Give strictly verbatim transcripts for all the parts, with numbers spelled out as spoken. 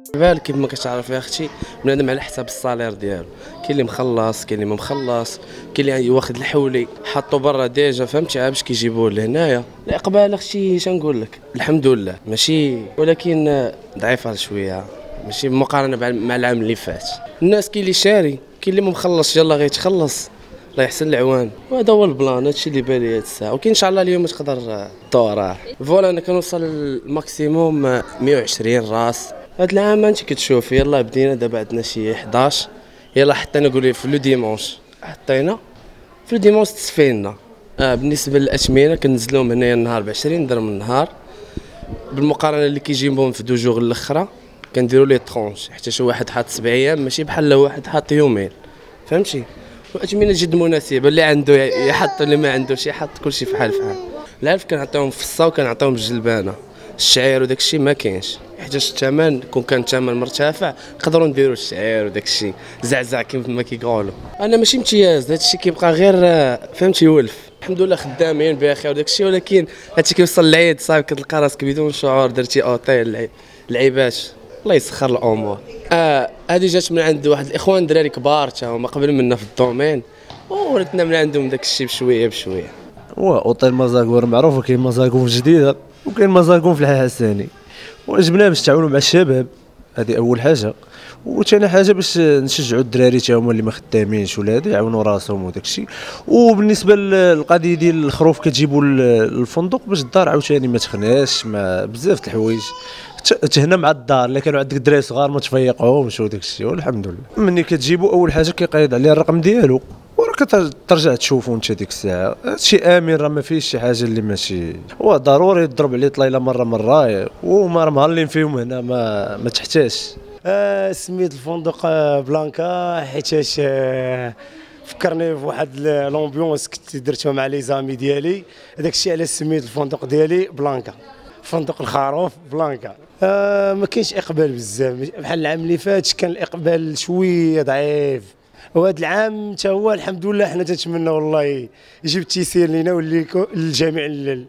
بالك كيف ما كتعرف يا اختي، بنادم على حساب الصالير ديالو. كاين اللي مخلص، كاين اللي ما مخلص، كاين اللي واخد الحولي حاطو برا ديجا، فهمتي؟ عا باش كيجيبوه لهنايا. الاقبال اختي شنقول لك، الحمد لله ماشي، ولكن ضعيفه شويه، ماشي مقارنه مع العام اللي فات. الناس كاين اللي شاري، كاين اللي ما مخلص، يلاه غيتخلص الله يحسن العوان. وهذا هو البلان، هادشي اللي بالي هاد الساعه، وكاين ان شاء الله اليوم تقدر الدور. فوالا انا كنوصل الماكسيموم مية وعشرين راس. هاد العام انت كتشوف، يلا بدينا دابا عندنا شي حداش، يلا حطينا قولي في لو ديمونش، حطينا في لو ديمونش تصفينا. آه بالنسبه للاثمنه كنزلوهم هنايا النهار ب عشرين درهم النهار، بالمقارنه اللي كيجيبهم في دو جوغ الاخرى كنديروا ليه طرونش، حتى شي واحد حاط سبع ايام ماشي بحال واحد حاط يومين، فهمتي؟ واثمنه جد مناسبه، اللي عنده يحط، اللي ما عندوش يحط، كلشي فحال فحال. العلف كنعطيهم في الصا وكنعطيهم بالجلبانه. الشعير وداك الشيء ما كاينش، حيت الثمن كون كان الثمن مرتفع نقدروا نديروا الشعير وداك الشيء زعزع كيف ما كيقولوا. انا ماشي امتياز، هذا الشيء كيبقى غير فهمتي يولف. الحمد لله خدامين بخير وداك الشيء، ولكن هادشي كيوصل العيد صافي كتلقى راسك بدون شعور درتي اوتيل العيبات. الله يسخر الامور. اه هذه جات من عند واحد الاخوان دراري كبار تا هما قبل منا في الدومين، ورثنا من عندهم داك الشيء بشويه بشويه. هو اوتيل مزاكور معروف، وكاين مزاكور جديده وكاين مزاكور في الحي الحساني، وجبناه باش نتعاونوا مع الشباب، هذه اول حاجه. وثاني حاجه باش نشجعوا الدراري تا هما اللي ما خدامينش ولا هذا يعاونوا راسهم وداك الشيء. وبالنسبه للقضيه ديال الخروف كتجيبوا الفندق باش الدار عاوتاني ما تخناش، ما بزاف د الحوايج تهنا مع الدار. اللي كانوا عندك دراري صغار ما تفيقوهمش وداك الشيء، والحمد لله. ملي كتجيبوا اول حاجه كيقيد عليه الرقم ديالو، وراه كترجع تشوفوا انت ديك الساعه. هادشي امن، راه ما فيهش شي حاجه اللي ماشي، هو ضروري يضرب عليه طليله مره مره، وما راه مهلين فيهم هنا ما ما تحتاجش. آه سميت الفندق بلانكا حيتاش آه فكرني في واحد لومبيونس كنت درتها مع لي زامي ديالي، هذاك الشيء علاش سميت الفندق ديالي بلانكا، فندق الخروف بلانكا. آه ما كاينش اقبال بزاف بحال العام اللي فات، كان الاقبال شويه ضعيف، وهذا العام حتى هو الحمد لله. حنا تنتمنى والله يجيب التيسير لينا وللجميع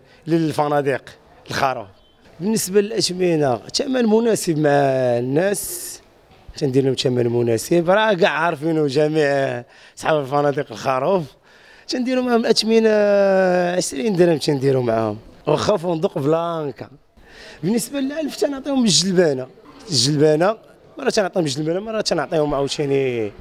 للفنادق الخروف. بالنسبه للاثمنه ثمن مناسب مع الناس، تندير لهم ثمن مناسب، راه كاع عارفينه جميع اصحاب الفنادق الخروف. تنديروا معاهم الاثمنه عشرين درهم تنديروا معاهم، واخا فندق بلانكا. بالنسبه للعلف تنعطيهم بالجلبانه، الجلبانه مره تنعطيهم بالجلبانه، مره تنعطيهم عاوتاني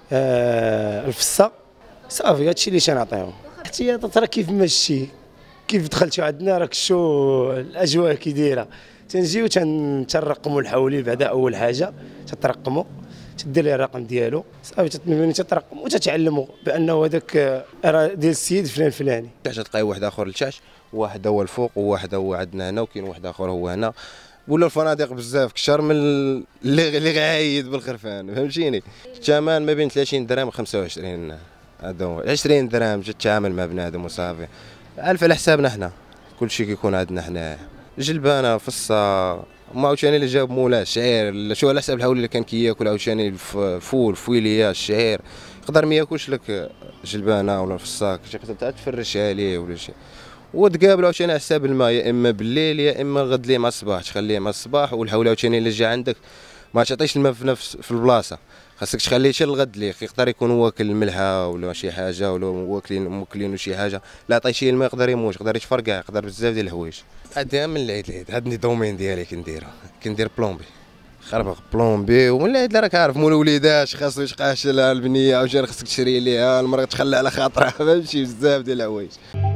آه الفصه، صافي هادشي اللي تنعطيهم. احتياطات راه كيف ماشي، كيف دخلتوا عندنا راك شو الاجواء كي دايره. تنجيو تنرقموا الحولي بعدا، اول حاجه تترقموا، تدير ليه الرقم ديالو صافي، ملي تترقم وتتعلموا بانه هذاك راه ديال السيد فلان فلاني. تحت تلقاي واحد اخر لتحت، واحد هو الفوق وواحد هو عندنا هنا، وكاين واحد اخر هو هنا. ولا الفنادق بزاف كثر من اللي اللي غايد بالخرفان، فهمتيني؟ الثمن ما بين ثلاثين درهم و خمسة وعشرين، هذا هو عشرين درهم تتعامل مع بنادم وصافي. ألف على حسابنا حنا، كلشي كيكون عندنا حنا جلبانه فصه، ما عاوتاني اللي جاب مولاه الشعير، شو على حساب الحول اللي كان كياكل عاوتاني الفول فويليه الشعير، يقدر ما ياكلش لك جلبانه ولا فصاك، تقدر تفرش عليه ولا شي. وتقابلوا عاوتاني على حساب الماء، يا اما بالليل يا اما غد ليه مع الصباح، تخليه مع الصباح. والحول عاوتاني اللي جا عندك ما تعطيش الماء في نفس في البلاصه، خاصك تخليه حتى الغد ليه، يقدر يكون واكل الملحه ولا شي حاجه، ولا واكلين موكلين شي حاجه، لا عطيتيه الماء يقدر يموت، يقدر يتفرقع، يقدر بزاف ديال الحوايج. هذا من العيد العيد، هذا الدومين ديالي كنديرها، كندير بلومبي خربق بلومبي. ومن العيد راك عارف مول وليداش خاصو يشقاش البنيه، عاوتاني خاصك تشري ليها، المراه تخلى على خاطرها، فهمتي؟ بزاف ديال الحوايج.